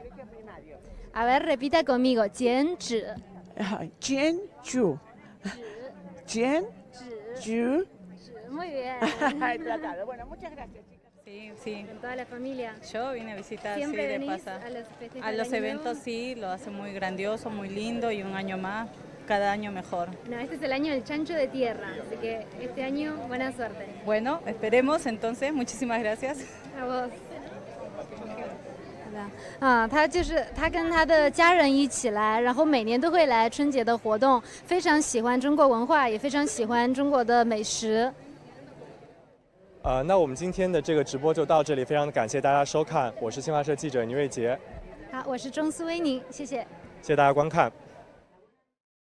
A ver, repita conmigo. 剪纸。 煎煮，煎煮。 Muy bien. Bueno, muchas gracias. Sí, sí. Con toda la familia. Yo vine a visitar, sí, Siempre de venís pasada. a los festejos A de los Año eventos Nuevo. sí, lo hace muy grandioso, muy lindo y un año más, cada año mejor. No, este es el año del chancho de tierra, así que este año buena suerte. Bueno, esperemos entonces, muchísimas gracias. A vos. 他就是他跟他的家人一起来，然后每年都会来春节的活动，非常喜欢中国文化，也非常喜欢中国的美食。 那我们今天的这个直播就到这里，非常感谢大家收看，我是新华社记者倪瑞杰， 好，我是钟思维宁，谢谢。 谢谢大家观看。